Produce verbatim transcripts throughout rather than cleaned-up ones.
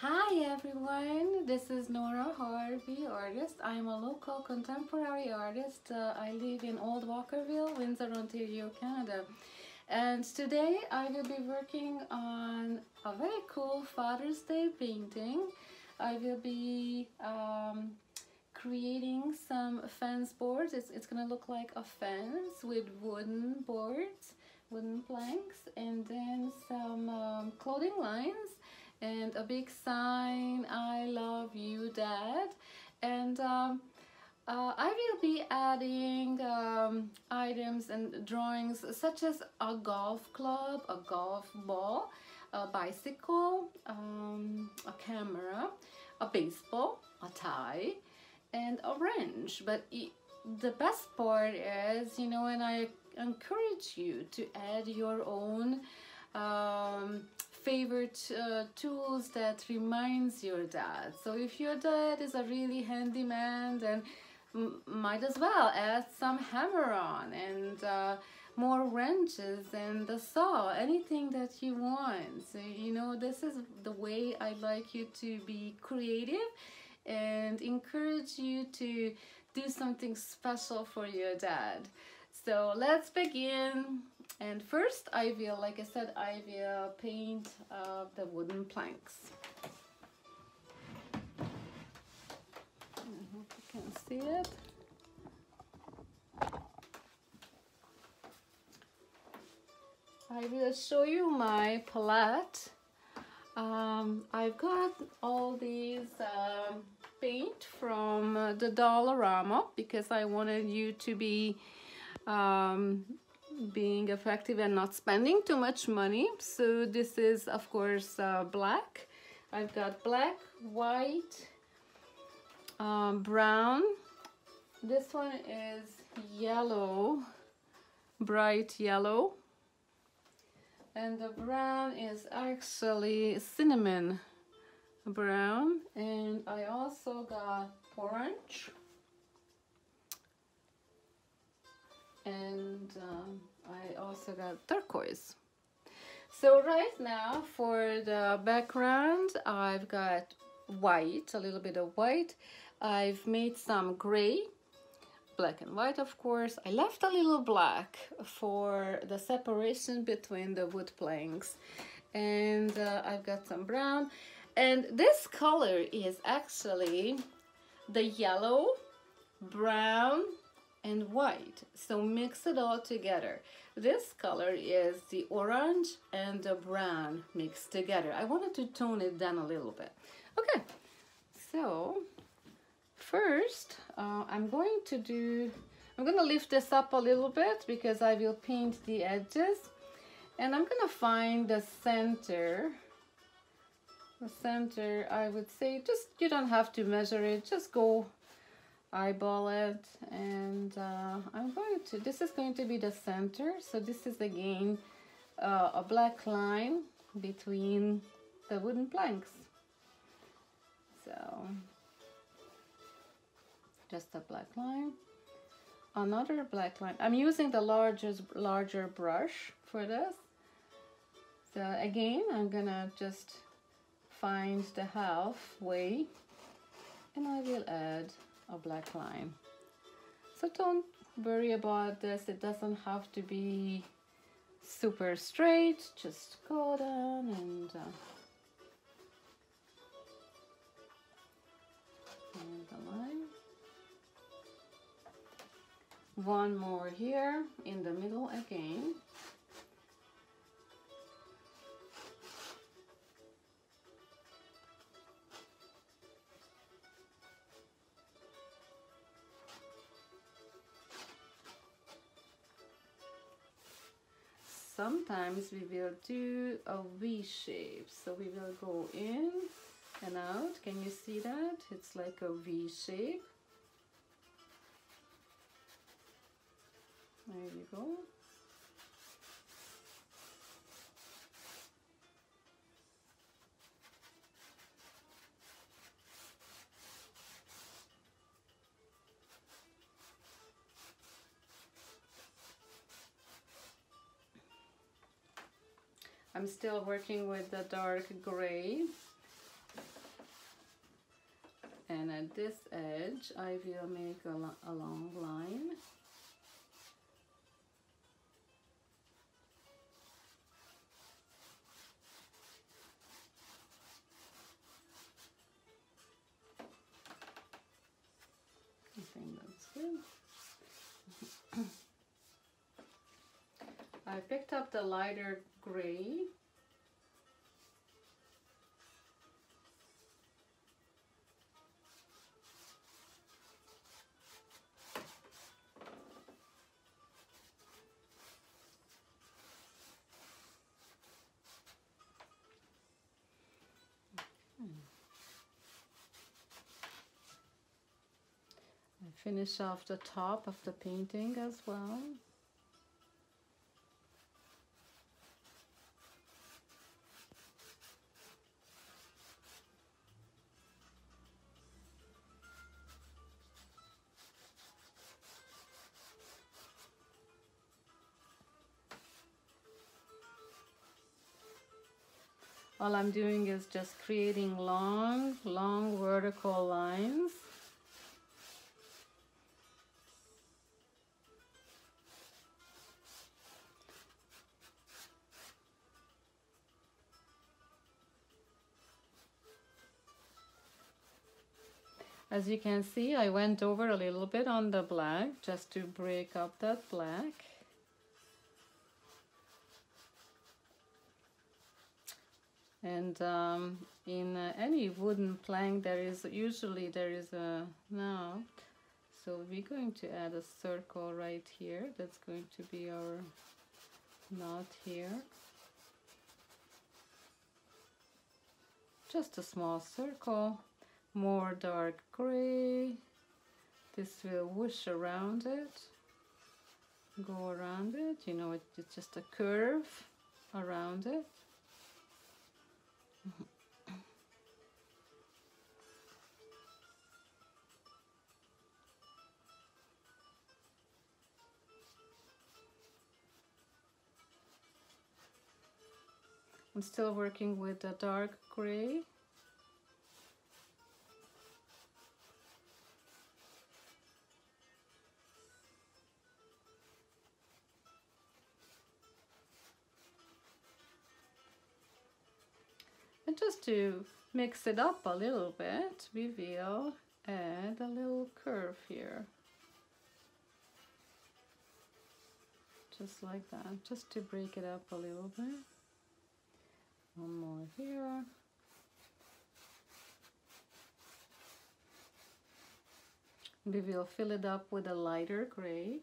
Hi everyone, this is Nora Harvey, artist. I'm a local contemporary artist. Uh, I live in Old Walkerville, Windsor, Ontario, Canada. And today I will be working on a very cool Father's Day painting. I will be um, creating some fence boards. It's, it's gonna look like a fence with wooden boards, wooden planks, and then some um, clothing lines and a big sign, I love you, Dad. And um, uh, I will be adding um, items and drawings such as a golf club, a golf ball, a bicycle, um, a camera, a baseball, a tie, and a wrench. But the best part is, you know, and I encourage you to add your own um, favorite uh, tools that reminds your dad. So if your dad is a really handy man, then might as well add some hammer on and uh, more wrenches and the saw, anything that you want. So, you know, this is the way I'd like you to be creative and encourage you to do something special for your dad. So let's begin. And first I will, like I said, I will paint uh, the wooden planks. I hope you can see it. I will show you my palette. Um, I've got all these uh, paint from uh, the Dollarama because I wanted you to be um, being effective and not spending too much money. So this is of course uh, black. I've got black, white, um, brown. This one is yellow, bright yellow, and the brown is actually cinnamon brown. And I also got orange, and um, I also got turquoise. So right now for the background I've got white, a little bit of white. I've made some gray, black and white of course. I left a little black for the separation between the wood planks, and uh, I've got some brown, and this color is actually the yellow, brown, and white. So mix it all together. This color is the orange and the brown mixed together. I wanted to tone it down a little bit. Okay, so first uh, I'm going to do, I'm going to lift this up a little bit because I will paint the edges, and I'm going to find the center. The center, I would say, just, you don't have to measure it, just go eyeball it, and uh, I'm going to, this is going to be the center. So this is again uh, a black line between the wooden planks. So just a black line, another black line. I'm using the largest larger brush for this. So again, I'm gonna just find the halfway, and I will add a black line. So don't worry about this, it doesn't have to be super straight, just go down and uh, and the line. One more here in the middle again. Sometimes we will do a V shape, so we will go in and out. Can you see that? It's like a V shape. There you go. I'm still working with the dark gray. this edge I will make a, a long line. I think that's good. I picked up the lighter gray. Finish off the top of the painting as well. All I'm doing is just creating long, long vertical lines. As you can see, I went over a little bit on the black just to break up that black. And um, in uh, any wooden plank, there is usually there is a knot. So we're going to add a circle right here. That's going to be our knot here. Just a small circle. More dark gray. This will whoosh around it, go around it, you know, it, it's just a curve around it. I'm still working with the dark gray. And just to mix it up a little bit, we will add a little curve here. Just like that, just to break it up a little bit. One more here. We will fill it up with a lighter gray.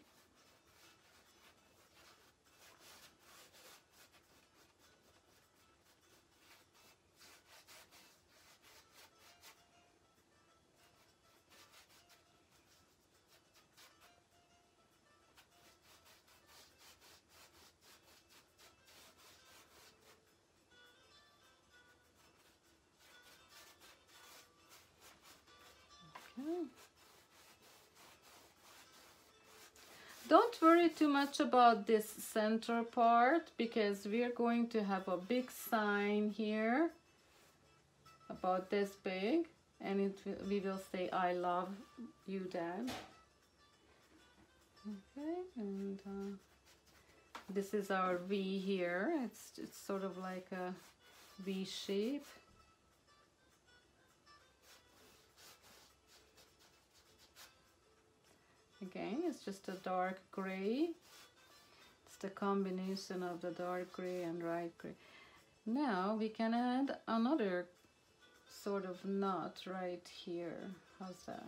Don't worry too much about this center part, because we're going to have a big sign here about this big, and it will, we will say I love you, Dad. Okay, and uh, this is our V here. It's, it's sort of like a V shape. Again, it's just a dark gray. It's the combination of the dark gray and light gray. Now we can add another sort of knot right here. How's that?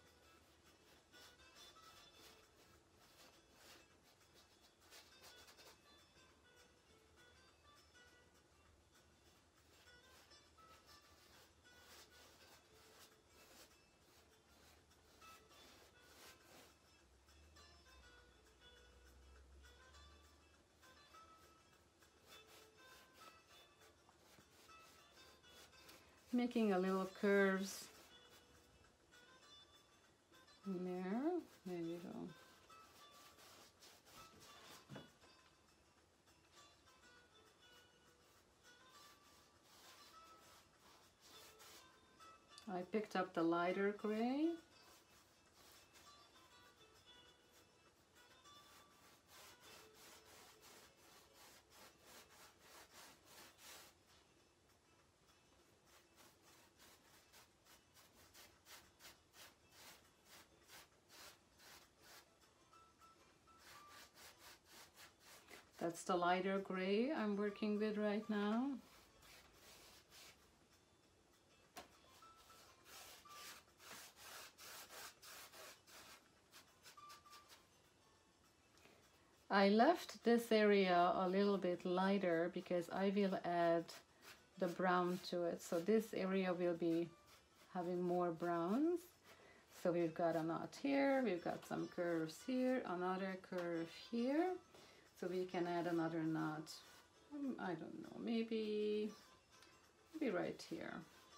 Making a little curves in there. There you go. I picked up the lighter gray. That's the lighter gray I'm working with right now. I left this area a little bit lighter because I will add the brown to it. So this area will be having more browns. So we've got a knot here, we've got some curves here, another curve here. So we can add another knot, um, I don't know, maybe, maybe right here.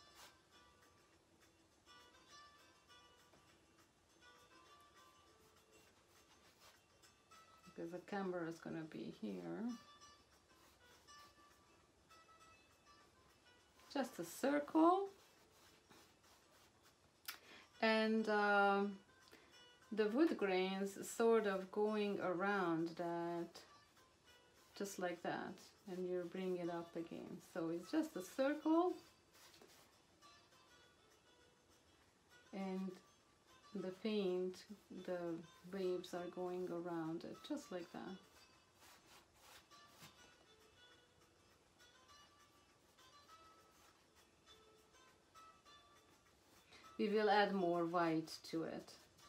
Because the camera is going to be here. Just a circle. And um, the wood grains sort of going around that, just like that, and you bring it up again. So it's just a circle, and the paint, the waves are going around it, just like that. We will add more white to it.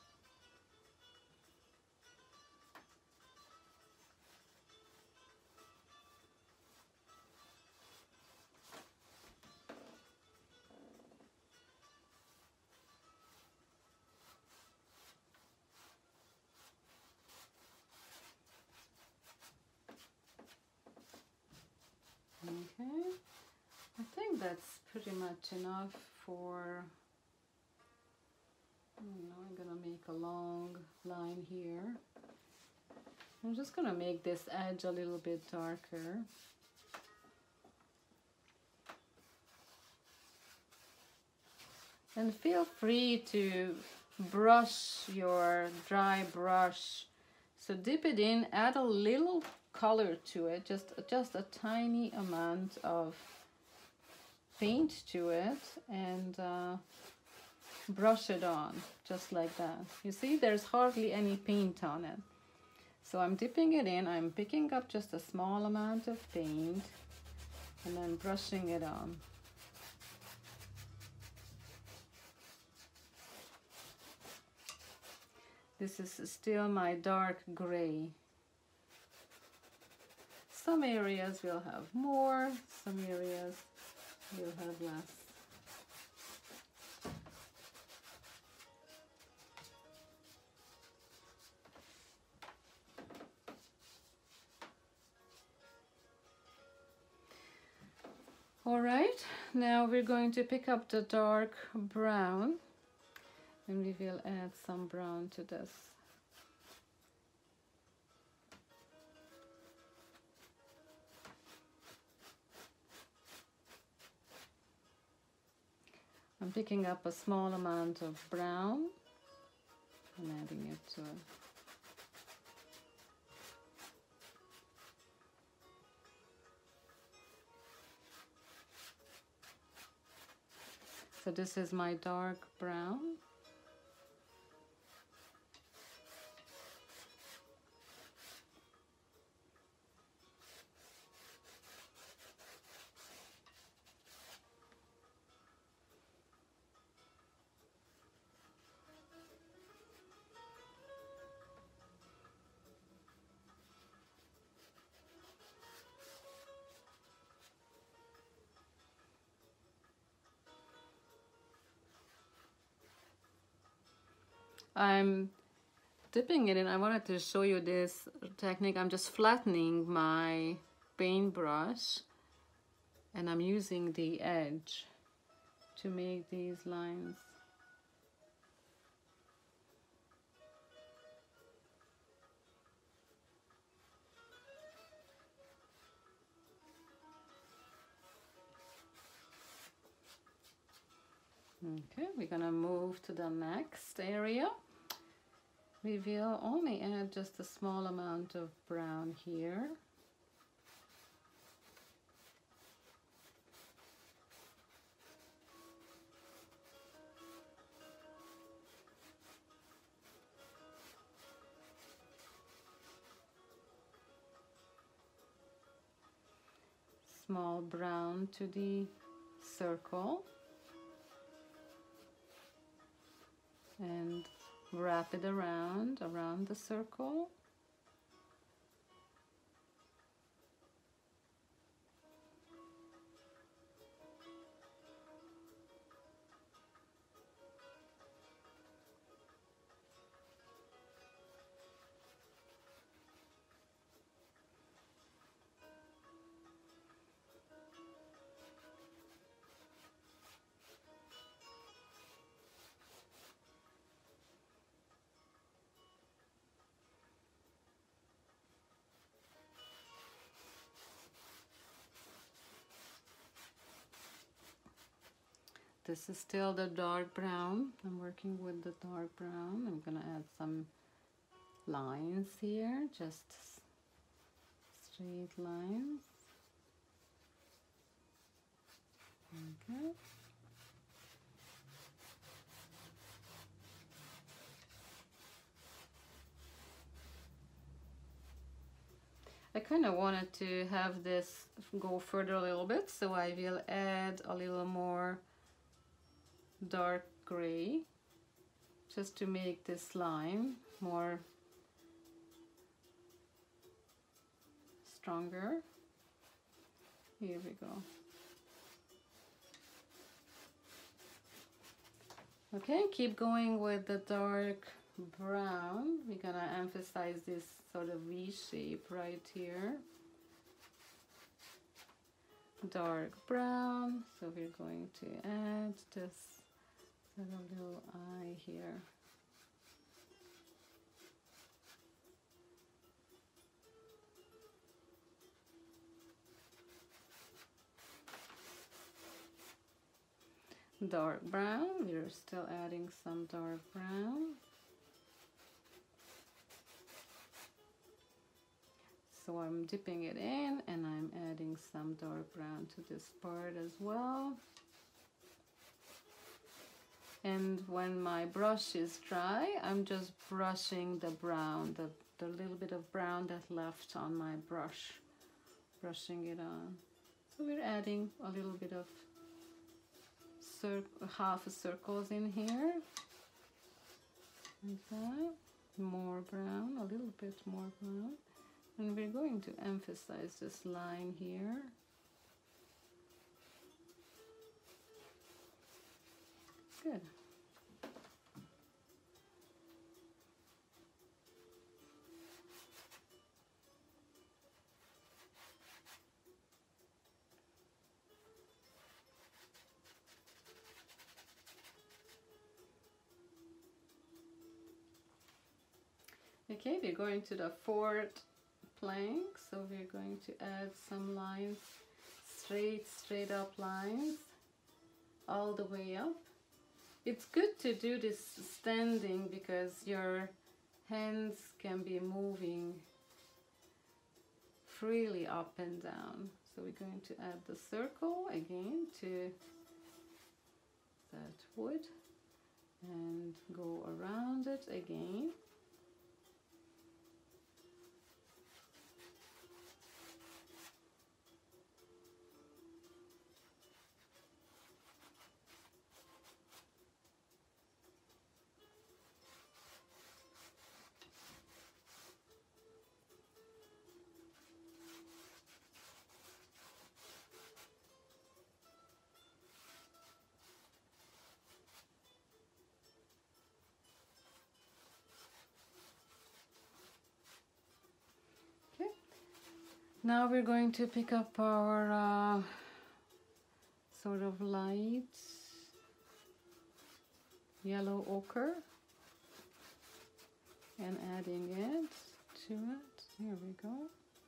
Okay, I think that's pretty much enough for, you know, I'm gonna make a long line here. I'm just gonna make this edge a little bit darker. And feel free to brush your dry brush. So dip it in, add a little color to it, just just a tiny amount of paint to it, and uh, brush it on just like that. You see, there's hardly any paint on it. So I'm dipping it in, I'm picking up just a small amount of paint and then brushing it on. This is still my dark gray. Some areas will have more, some areas will have less. All right, now we're going to pick up the dark brown, and we will add some brown to this. I'm picking up a small amount of brown and adding it to it. So this is my dark brown. I'm dipping it in. I wanted to show you this technique. I'm just flattening my paintbrush and I'm using the edge to make these lines. Okay, we're gonna move to the next area. We will only add just a small amount of brown here. Small brown to the circle and wrap it around around the circle. This is still the dark brown. I'm working with the dark brown. I'm gonna add some lines here, just straight lines. Okay. I kind of wanted to have this go further a little bit, so I will add a little more dark gray just to make this line more stronger. Here we go. Okay, keep going with the dark brown. We're gonna emphasize this sort of V shape right here. Dark brown, so we're going to add this sort of little eye here. Dark brown, we're still adding some dark brown. So I'm dipping it in and I'm adding some dark brown to this part as well. And when my brush is dry, I'm just brushing the brown, the, the little bit of brown that left on my brush, brushing it on. So we're adding a little bit of cir half circles in here, like that. More brown, a little bit more brown. And we're going to emphasize this line here. Good. Okay, we're going to the fourth plank, so we're going to add some lines, straight, straight up lines, all the way up. It's good to do this standing because your hands can be moving freely up and down. So we're going to add the circle again to that wood and go around it again. Now we're going to pick up our uh, sort of light yellow ochre and adding it to it. Here we go.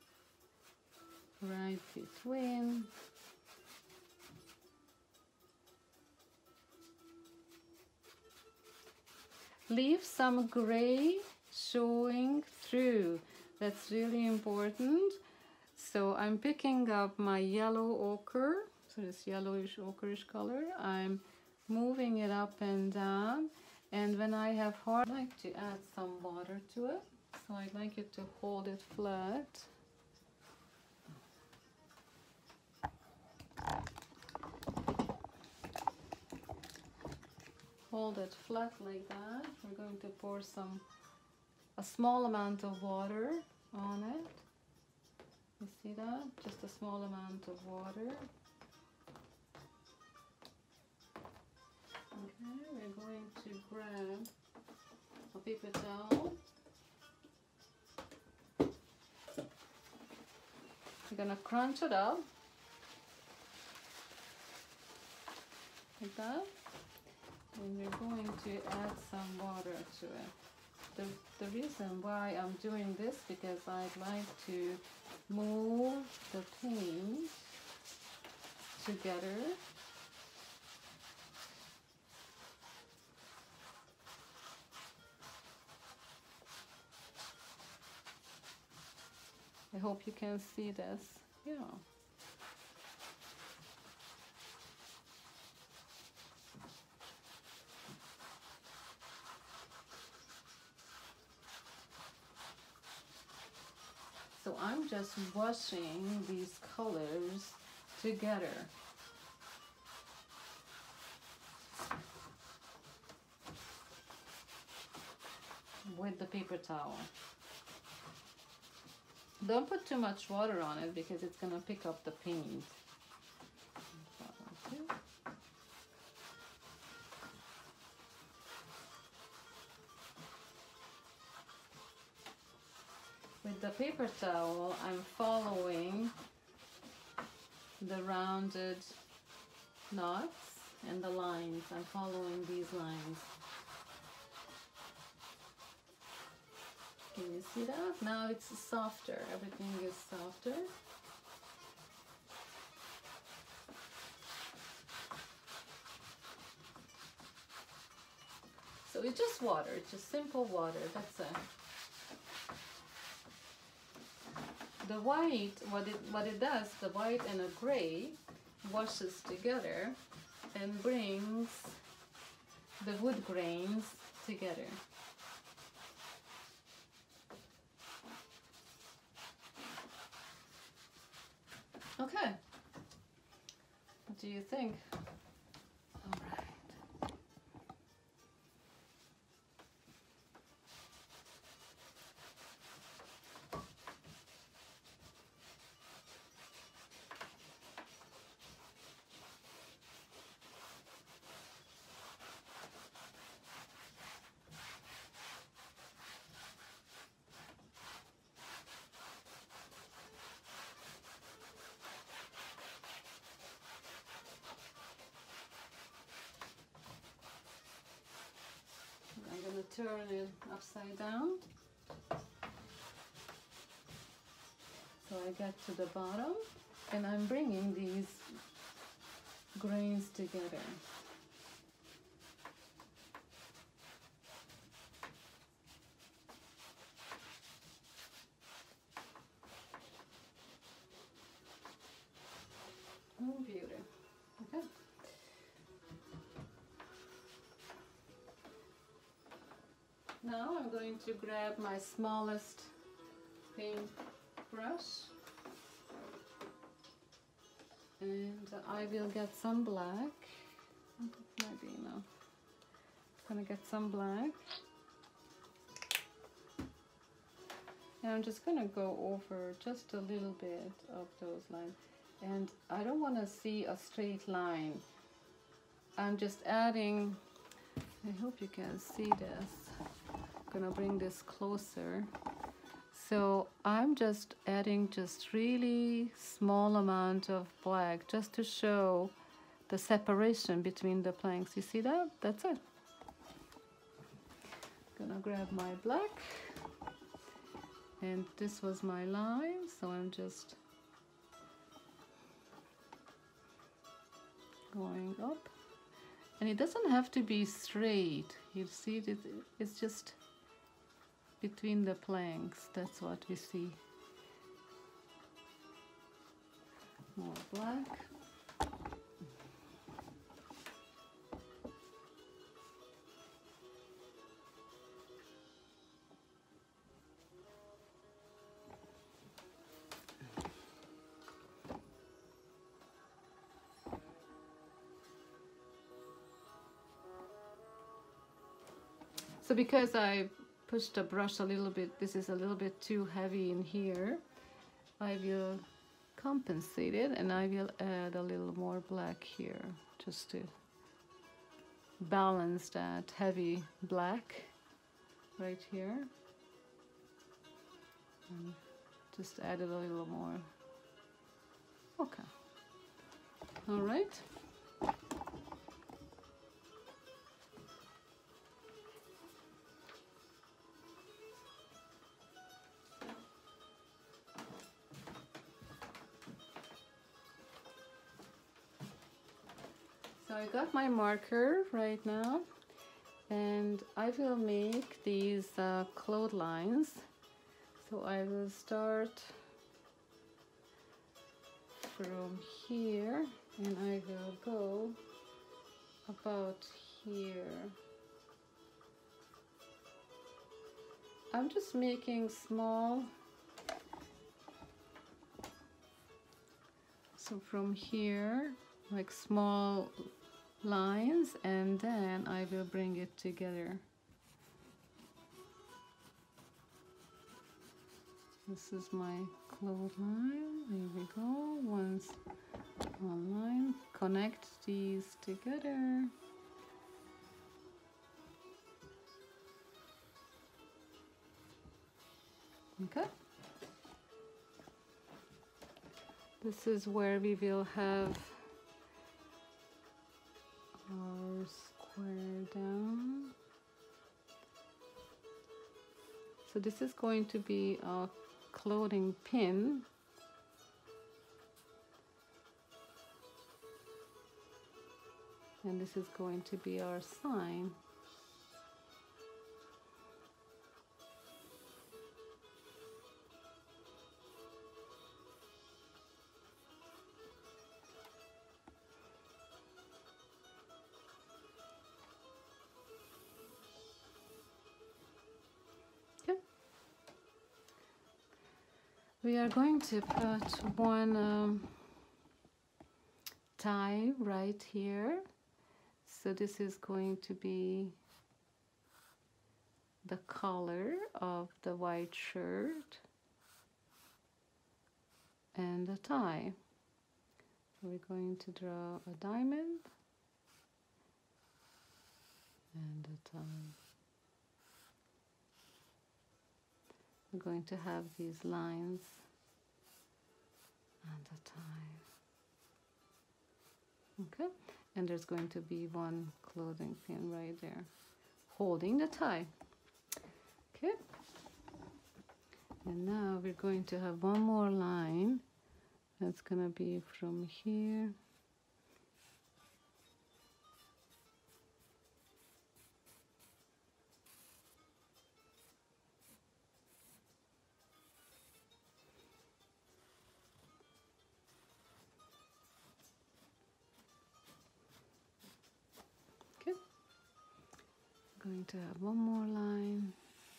Right between leave some gray showing through. That's really important. So I'm picking up my yellow ochre, so this yellowish ochreish color. I'm moving it up and down, and when I have hard, I like to add some water to it. So I'd like it to hold it flat. Hold it flat like that. We're going to pour some, a small amount of water on it. You see that? Just a small amount of water. Okay, we're going to grab a paper towel. We're gonna crunch it up like that. And we're going to add some water to it. The, the reason why I'm doing this, because I'd like to move the paint together. I hope you can see this. Yeah. So I'm just washing these colors together. With the paper towel. Don't put too much water on it because it's gonna pick up the paint. With the paper towel, I'm following the rounded knots and the lines. I'm following these lines. Can you see that? Now it's softer. Everything is softer. So it's just water. It's just simple water. That's it. The white, what it what it does, the white and the gray washes together and brings the wood grains together. Okay. What do you think? All right. I'm going to turn it upside down. So I get to the bottom and I'm bringing these grains together. Oh, beauty. Okay. Now I'm going to grab my smallest paint brush and I will get some black. Maybe no. I'm gonna get some black. And I'm just gonna go over just a little bit of those lines. And I don't want to see a straight line. I'm just adding, I hope you can see this. I'm gonna bring this closer. So I'm just adding just really small amount of black just to show the separation between the planks. You see that? That's it. Gonna grab my black. And this was my line, so I'm just going up. And it doesn't have to be straight. You see, it, it's just between the planks. That's what we see. More black. So because I pushed the brush a little bit, this is a little bit too heavy in here, I will compensate it and I will add a little more black here just to balance that heavy black right here. And just add it a little more. Okay. All right. So I got my marker right now, and I will make these uh, clotheslines. So I will start from here, and I will go about here. I'm just making small, so from here, like small lines, and then I will bring it together. This is my clothesline. There we go. Once one line, connect these together. Okay. This is where we will have our square down. So this is going to be a clothing pin. And this is going to be our sign. We are going to put one um, tie right here. So this is going to be the color of the white shirt and the tie. So we're going to draw a diamond and a tie. We're going to have these lines and a tie. Okay, and there's going to be one clothing pin right there holding the tie. Okay, and now we're going to have one more line that's going to be from here going to have one more line,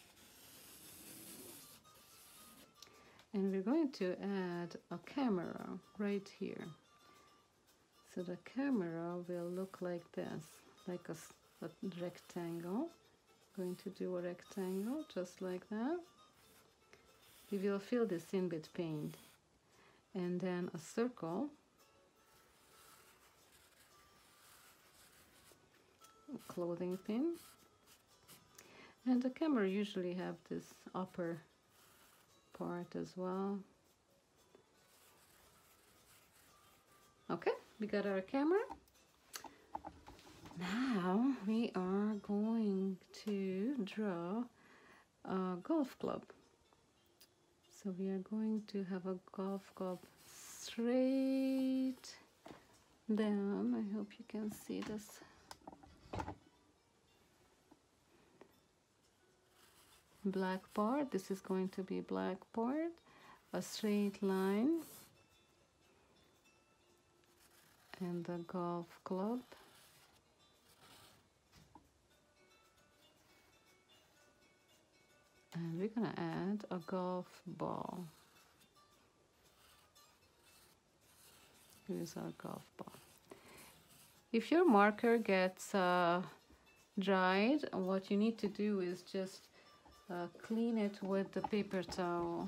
and we're going to add a camera right here. So the camera will look like this, like a, a rectangle. Going to do a rectangle just like that. We will fill this in with paint, and then a circle, a clothing pin. And the camera usually have this upper part as well. Okay, we got our camera. Now we are going to draw a golf club. So we are going to have a golf club straight down. I hope you can see this. black part. This is going to be black part, a straight line, and the golf club. And we're gonna add a golf ball. Here's our golf ball. If your marker gets uh, dried, what you need to do is just uh, clean it with the paper towel.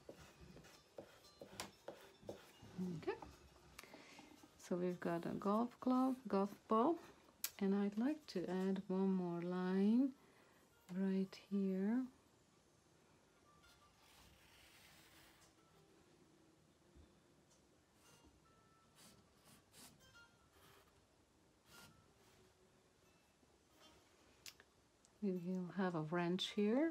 Okay. So we've got a golf club, golf ball, and I'd like to add one more line right here. We will have a wrench here.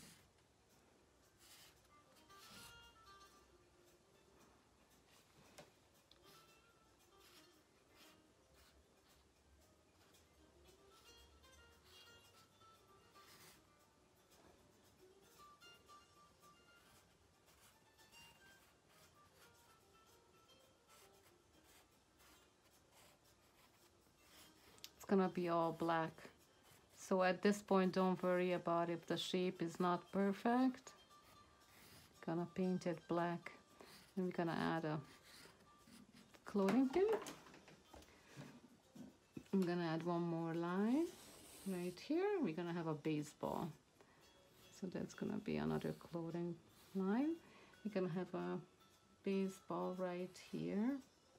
It's gonna be all black. So at this point, don't worry about if the shape is not perfect. Gonna paint it black. And we're gonna add a clothing pin. I'm gonna add one more line right here. We're gonna have a baseball. So that's gonna be another clothing line. We're gonna have a baseball right here.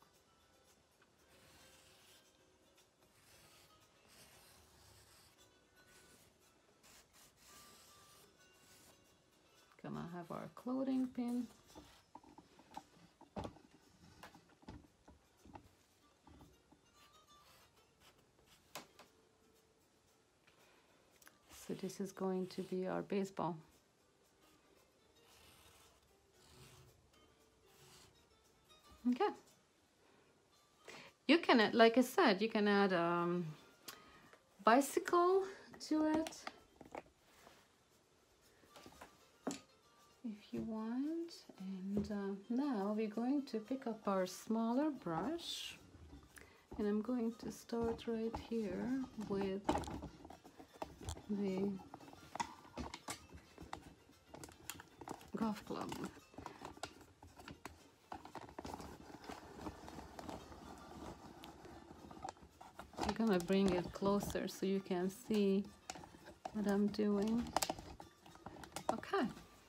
Gonna have our clothing pin. So this is going to be our baseball. Okay. You can add, like I said, you can add a um, bicycle to it if you want. And uh, now we're going to pick up our smaller brush, and I'm going to start right here with the golf club. I'm gonna bring it closer so you can see what I'm doing. Okay.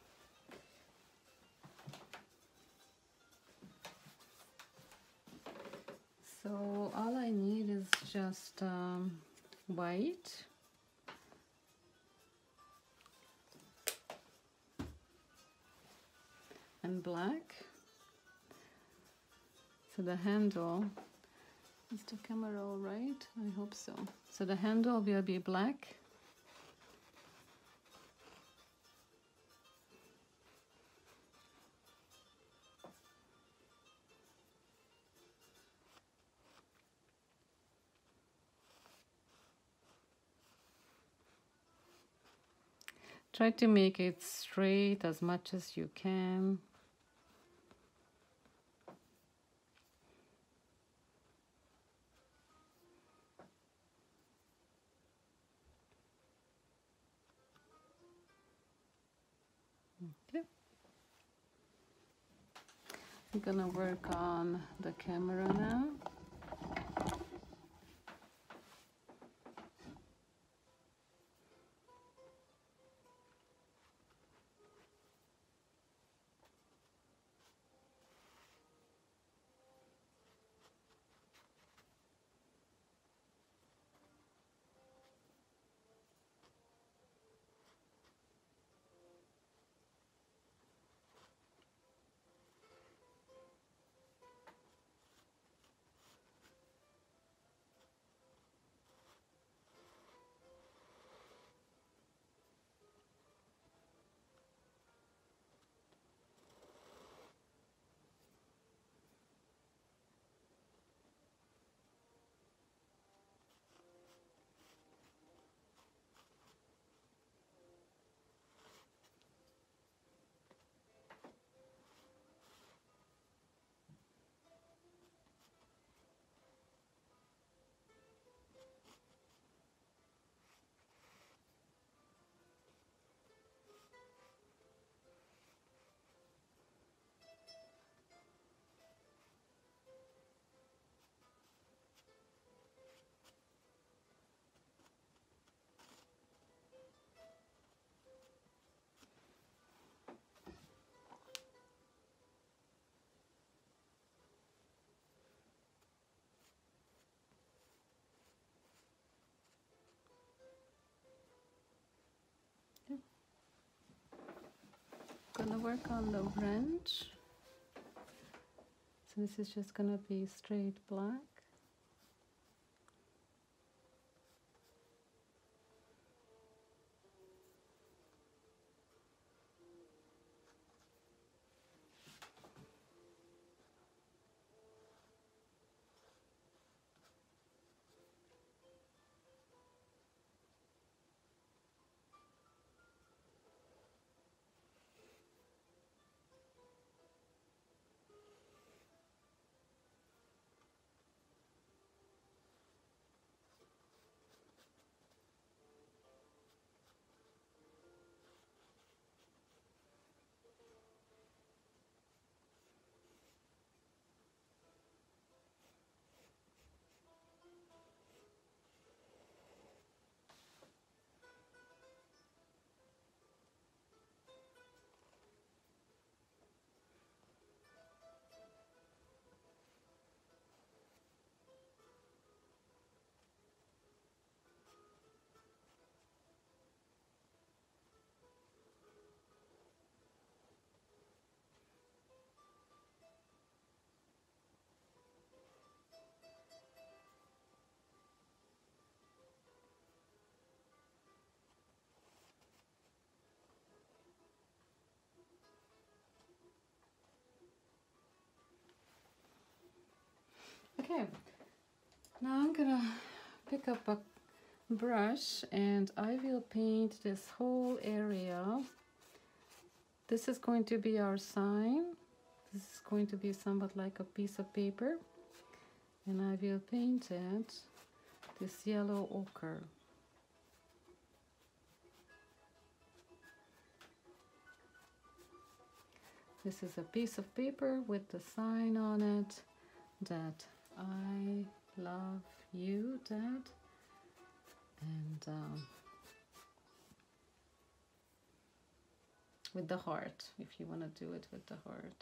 So all I need is just um, white, and black. So the handle, is the camera all right? I hope so. So the handle will be black. Try to make it straight as much as you can. Okay. I'm gonna work on the camera now. gonna work on the branch. So this is just gonna be straight black. Okay, now I'm gonna pick up a brush and I will paint this whole area. This is going to be our sign. This is going to be somewhat like a piece of paper, and I will paint it this yellow ochre. This is a piece of paper with the sign on it that I love you, Dad. And um, with the heart, if you want to do it with the heart.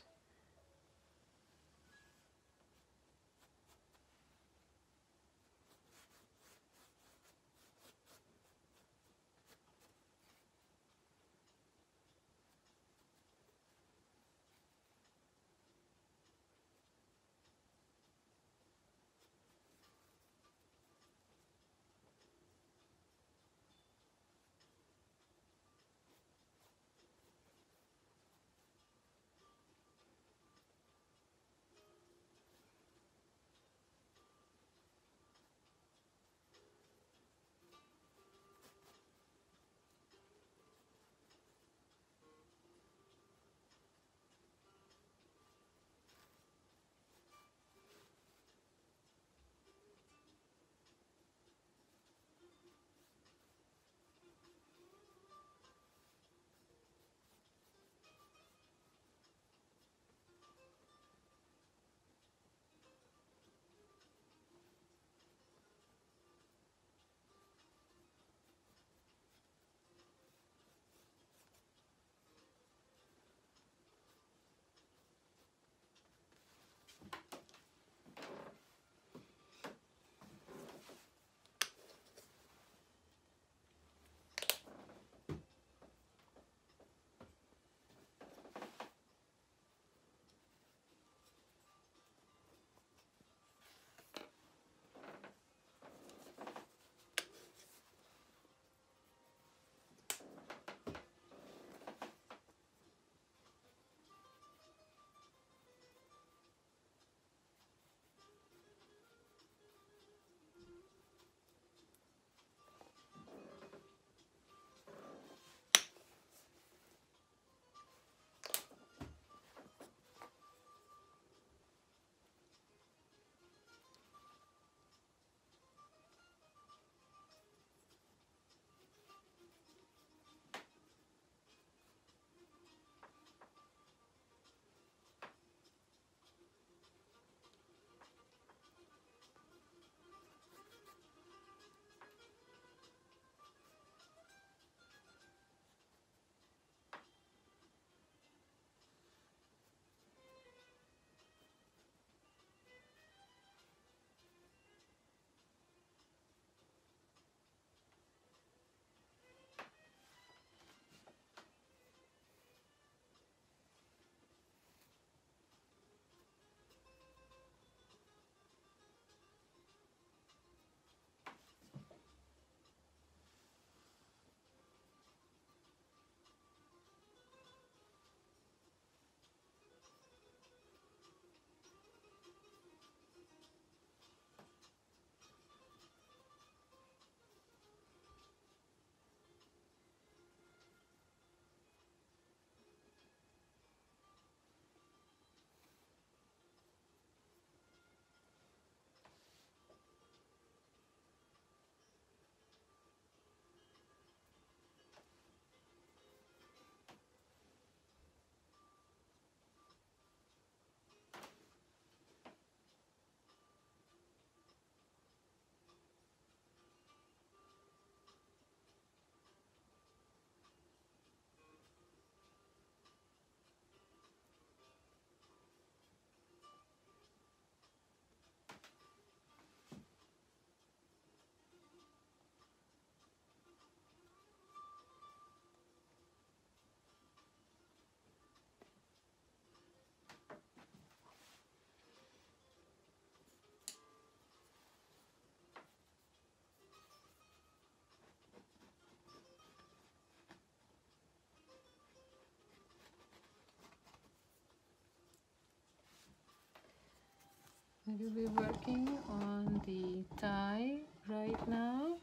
I will be working on the tie right now.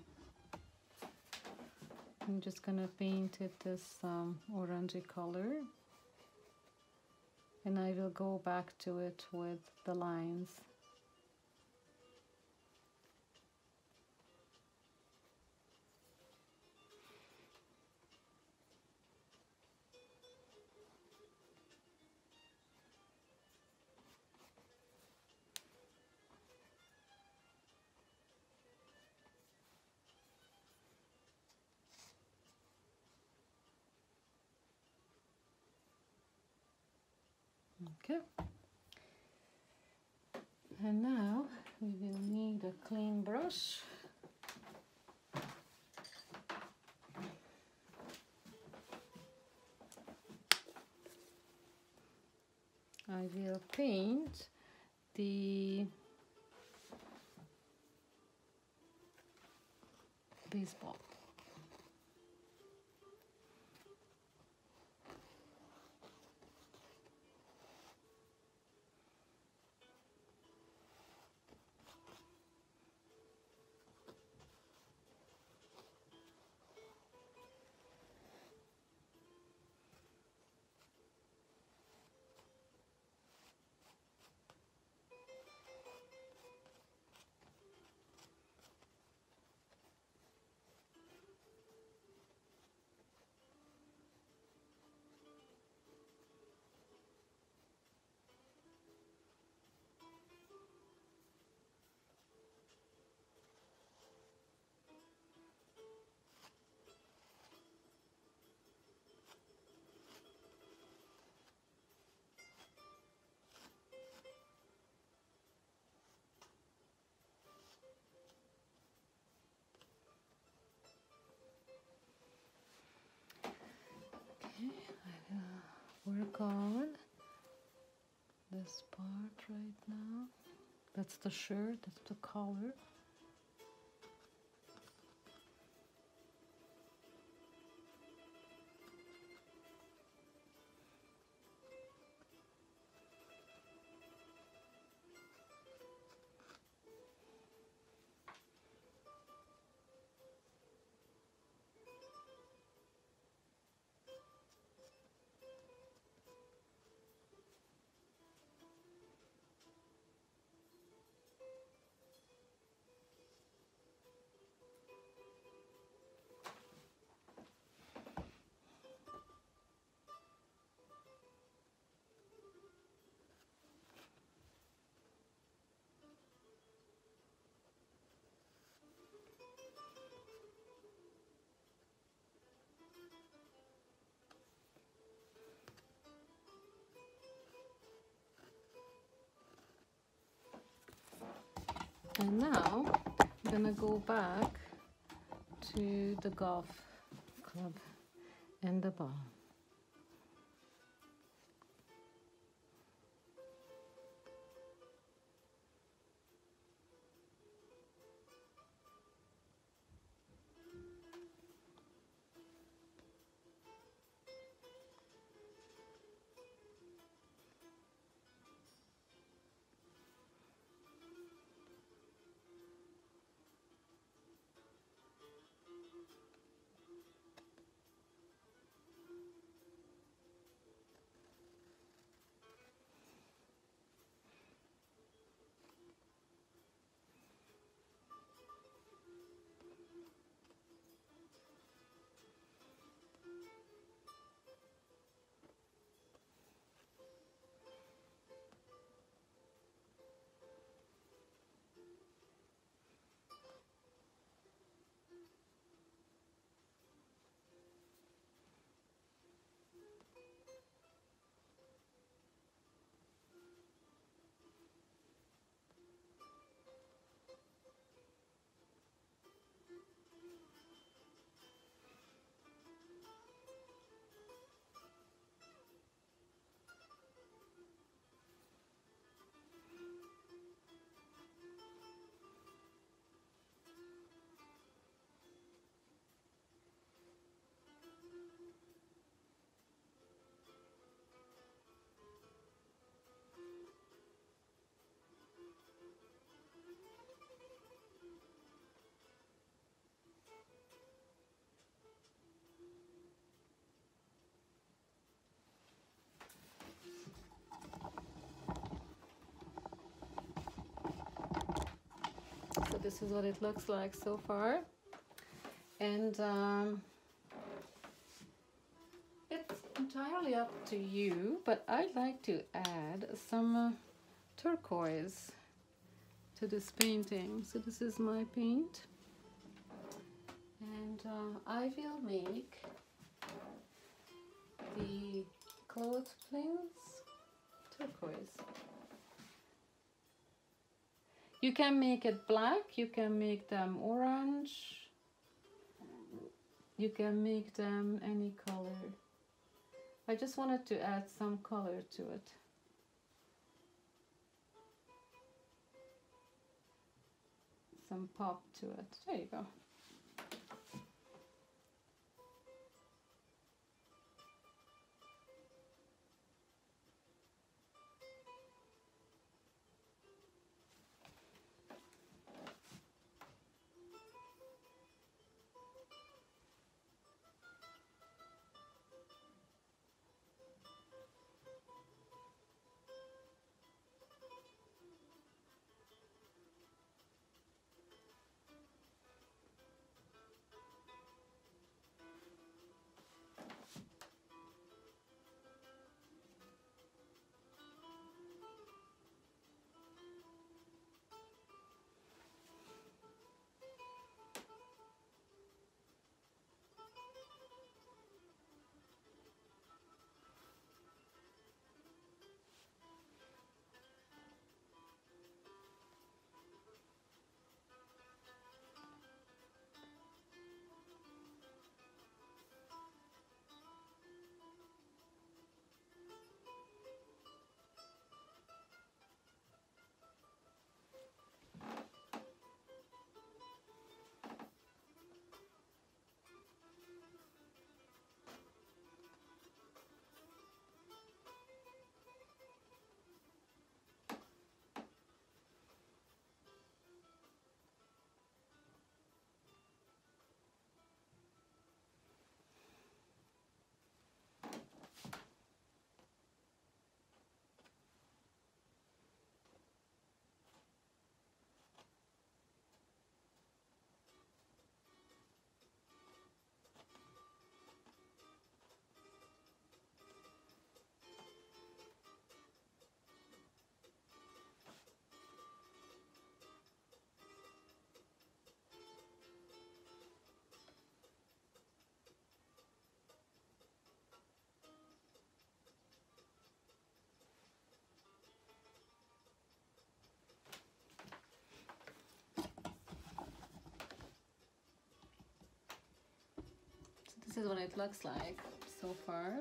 I'm just gonna paint it this um, orangey color, and I will go back to it with the lines. Okay, and now we will need a clean brush. I will paint the baseball. Work on this part right now. That's the shirt, that's the collar. And now I'm gonna go back to the golf club and the ball. this is what it looks like so far. And um, it's entirely up to you, but I'd like to add some uh, turquoise to this painting. So this is my paint, and uh, I will make the clothespins turquoise. You can make it black, you can make them orange, you can make them any color. I just wanted to add some color to it. Some pop to it. There you go. This is what it looks like so far.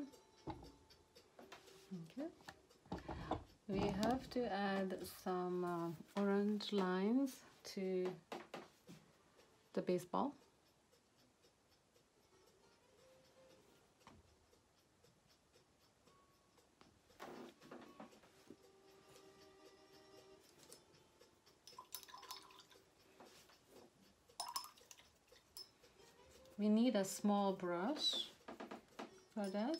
Okay. We have to add some uh, orange lines to the baseball. We need a small brush for this.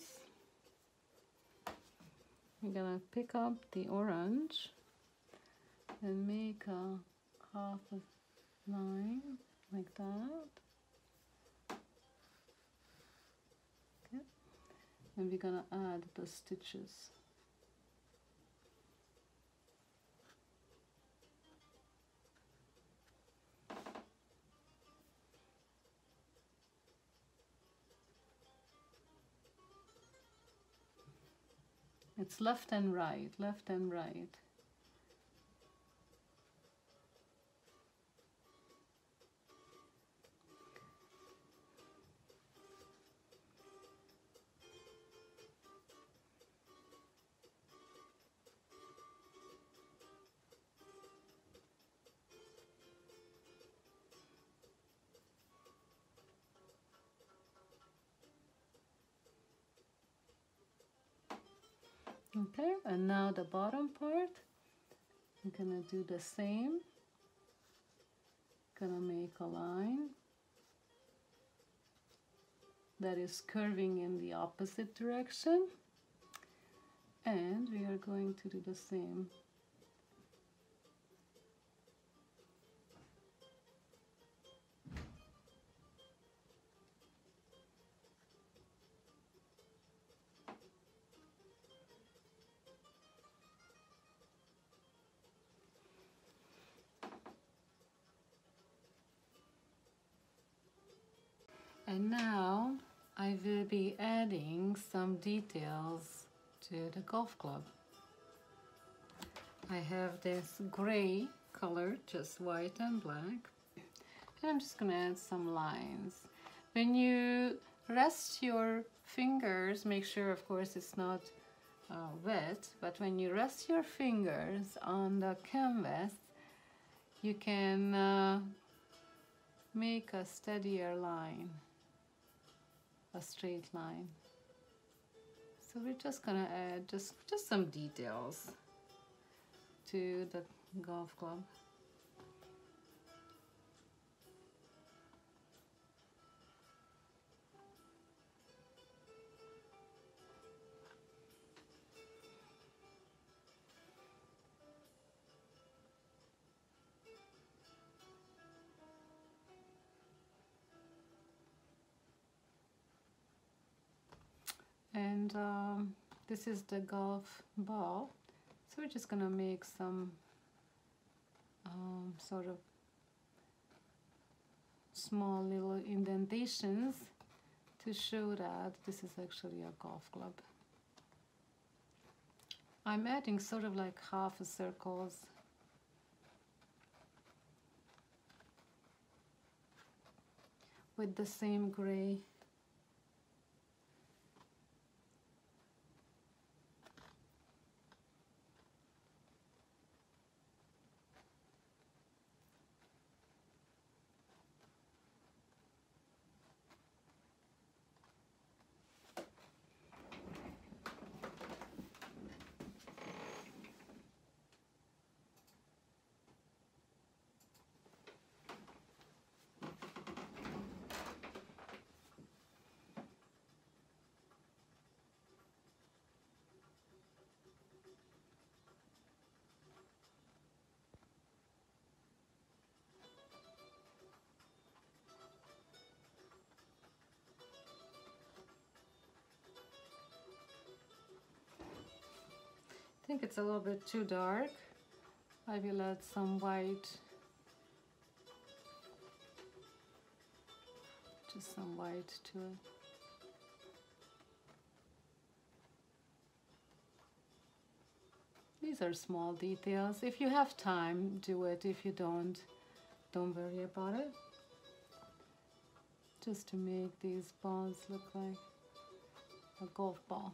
We're gonna pick up the orange and make a half a line like that. Okay. And we're gonna add the stitches. It's left and right, left and right. Okay, and now the bottom part, I'm gonna do the same. Gonna make a line that is curving in the opposite direction, and we are going to do the same. And now I will be adding some details to the golf club. I have this gray color, just white and black, and I'm just gonna add some lines. When you rest your fingers, make sure of course it's not uh, wet, but when you rest your fingers on the canvas, you can uh, make a steadier line, a straight line. So we're just gonna add just, just some details to the golf club. And um, this is the golf ball. So we're just gonna make some um, sort of small little indentations to show that this is actually a golf club. I'm adding sort of like half a circles with the same gray. I think it's a little bit too dark. I will add some white, just some white to it. These are small details. If you have time, do it. If you don't, don't worry about it. Just to make these balls look like a golf ball.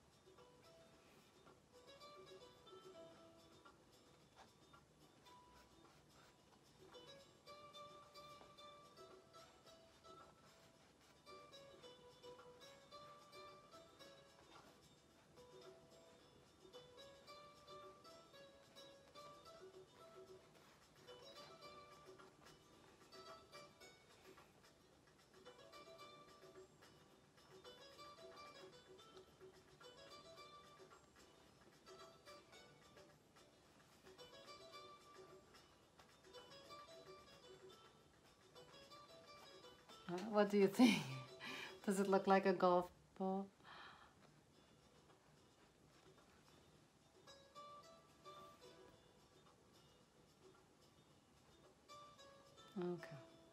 Uh, what do you think? Does it look like a golf ball? Okay.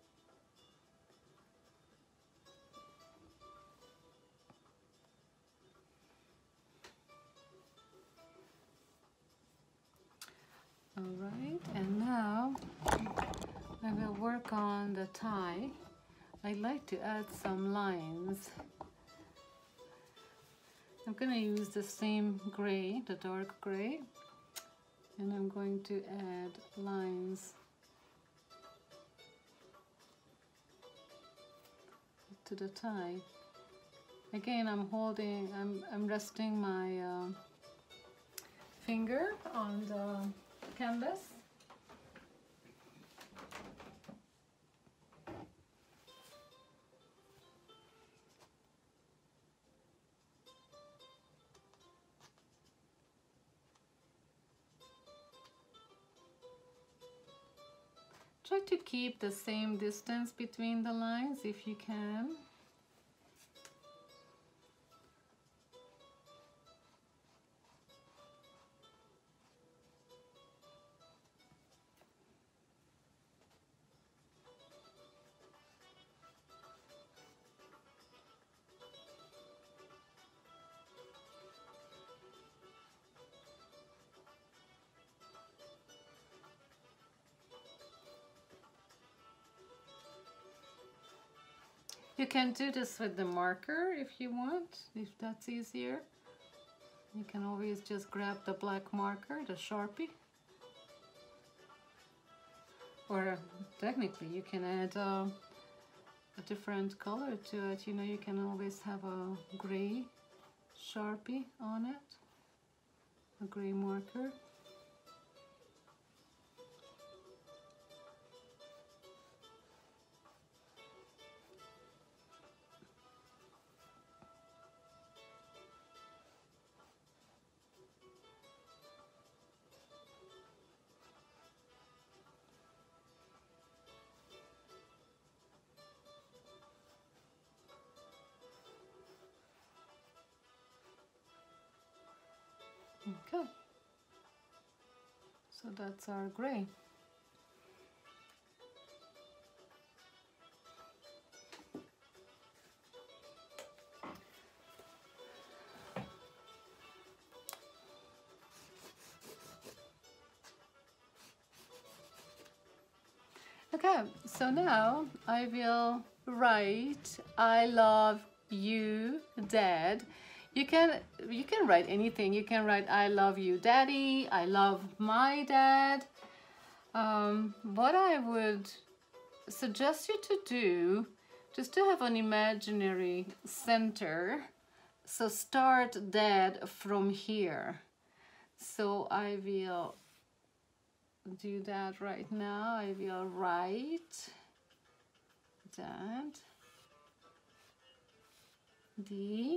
All right, and now I will work on the tie. I'd like to add some lines. I'm going to use the same gray, the dark gray, and I'm going to add lines to the tie. Again, I'm holding, I'm, I'm resting my uh, finger on the canvas. Try to keep the same distance between the lines if you can. You can do this with the marker if you want, if that's easier. You can always just grab the black marker, the Sharpie. Or technically you can add uh, a different color to it. You know, you can always have a gray Sharpie on it, a gray marker. Okay, so that's our gray. Okay, so now I will write I love you, Dad. You can you can write anything. You can write I love you, Daddy. I love my dad. Um, what I would suggest you to do, just to have an imaginary center. So start Dad from here. So I will do that right now. I will write Dad, D,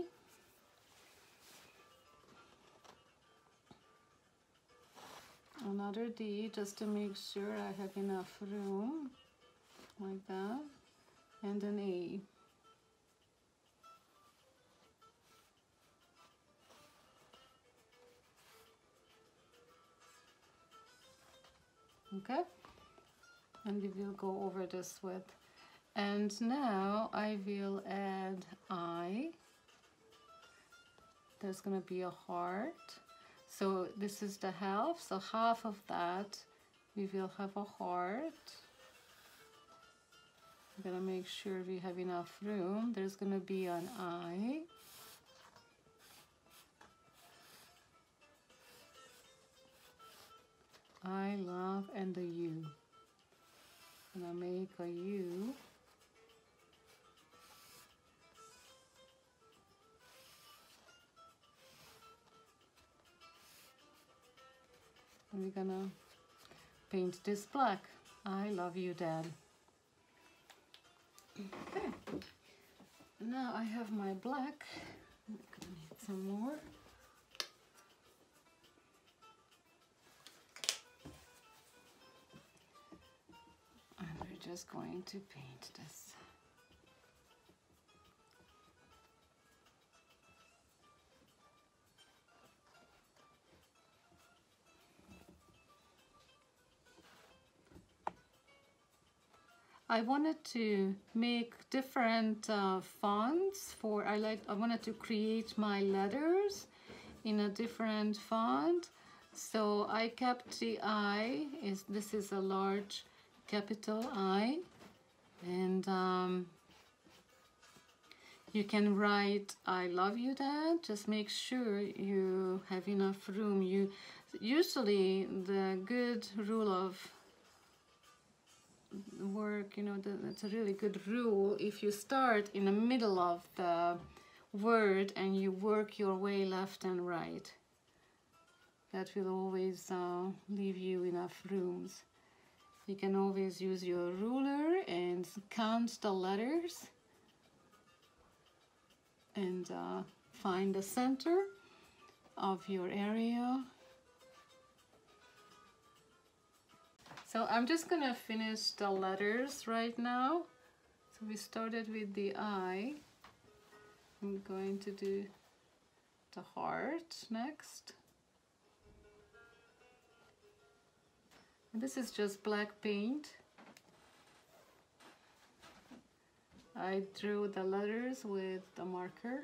another D, just to make sure I have enough room, like that, and an A. Okay, and we will go over this with, and now I will add I. There's gonna be a heart. So this is the half, so half of that we will have a heart. I'm gonna make sure we have enough room. There's gonna be an I. I love and a U. I'm gonna make a U. And we're gonna paint this black. I love you, Dad. Okay. Now I have my black. I'm gonna need some more. And we're just going to paint this. I wanted to make different uh, fonts for, I like, I wanted to create my letters in a different font. So I kept the I, is this is a large capital I, and um, you can write I love you, Dad. Just make sure you have enough room. You usually the good rule of work, you know, that's a really good rule. If you start in the middle of the word and you work your way left and right, that will always uh, leave you enough rooms. You can always use your ruler and count the letters and uh, find the center of your area. So I'm just gonna finish the letters right now. So we started with the I. I'm going to do the heart next. And this is just black paint. I drew the letters with the marker.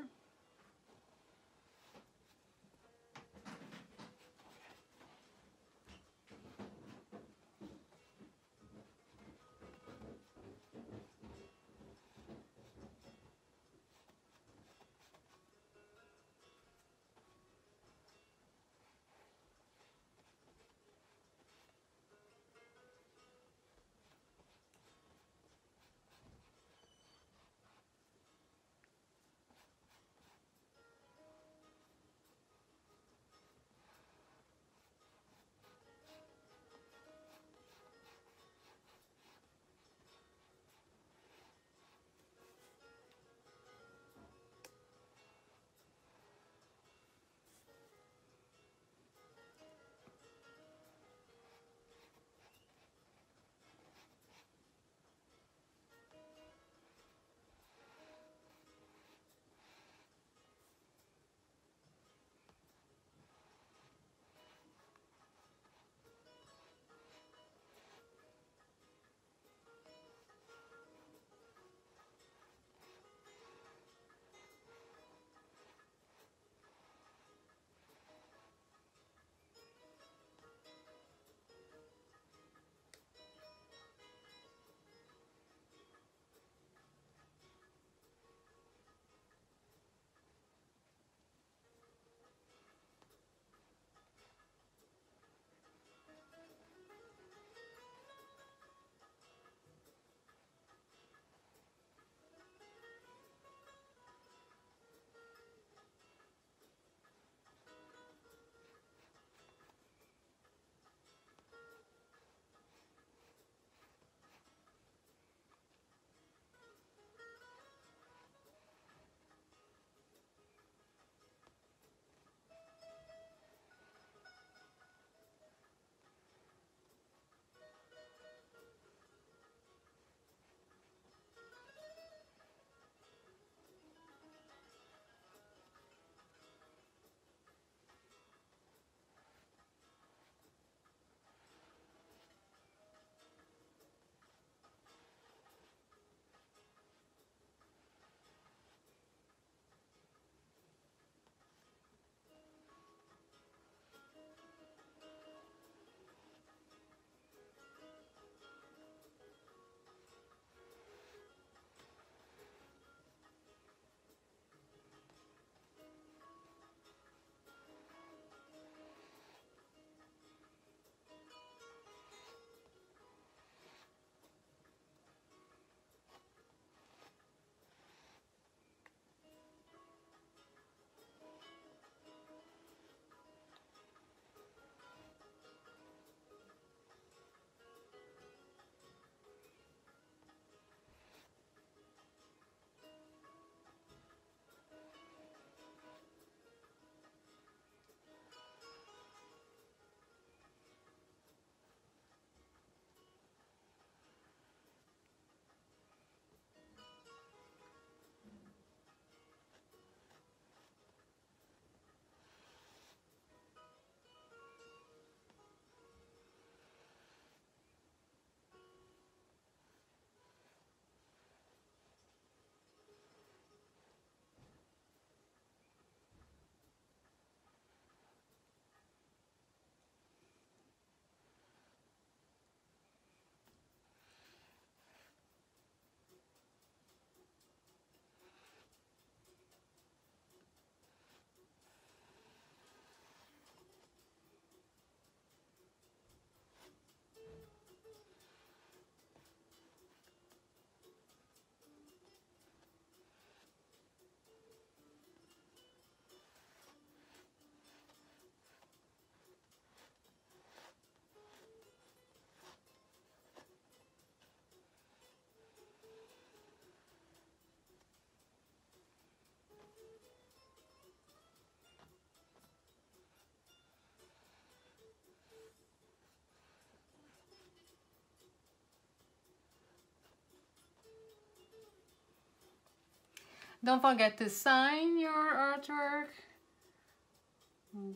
Don't forget to sign your artwork. Mm.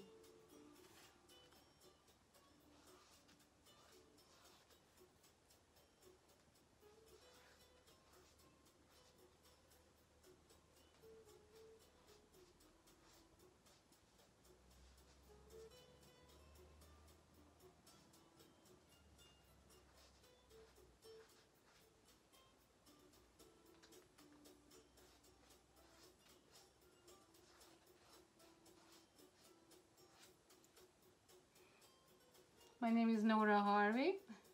My name is Nora Harvey.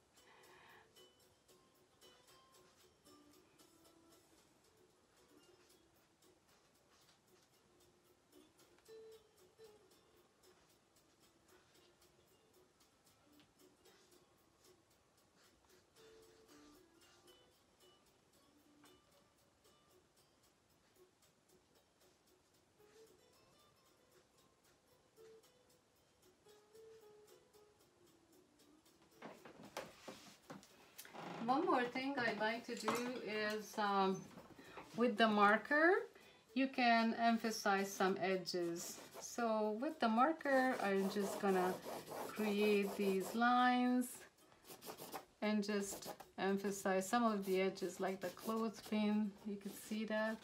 One more thing I'd like to do is um, with the marker you can emphasize some edges. So with the marker I'm just gonna create these lines and just emphasize some of the edges, like the clothespin. You can see that.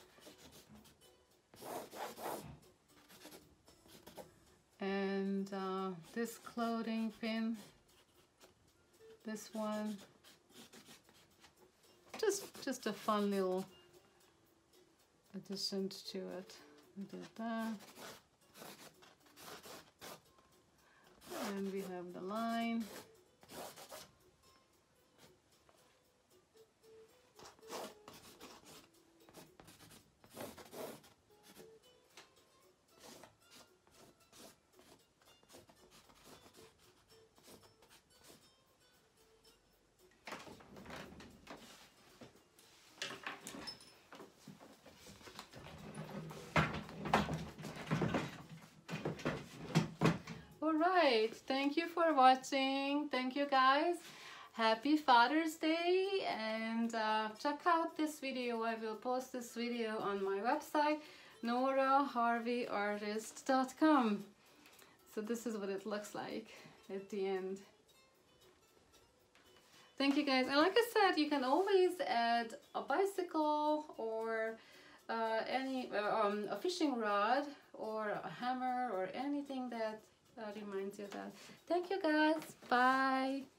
And uh, this clothing pin, this one. Just, just a fun little addition to it. We did that. And we have the line. Alright, thank you for watching. Thank you guys. Happy Father's Day, and uh, check out this video. I will post this video on my website, nora harvey artist dot com. So this is what it looks like at the end. Thank you guys. And like I said, you can always add a bicycle or uh, any uh, um, a fishing rod or a hammer or anything that Uh, reminds you of that. Thank you guys. Bye.